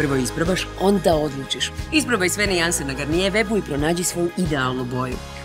Prvo isprobaš, onda odlučiš. Isprobaj sve nijanse na Garnier webu i pronađi svoju idealnu boju.